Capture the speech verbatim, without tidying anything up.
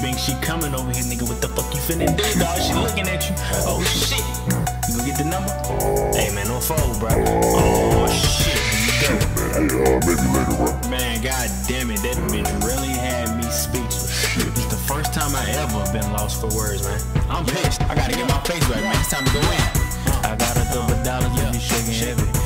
think she coming over here, nigga. What the fuck you finna do, dog? She looking at you. Oh shit. You gonna get the number? Hey man, don't fold, bro. Oh shit. Hey, uh, maybe later, bro. Man, god damn it, that bitch really had me speechless. It's the first time I ever been lost for words, man. I'm pissed. I gotta get my face back, man. It's time to go in. I got a couple dollars, yeah, you shaking heavy.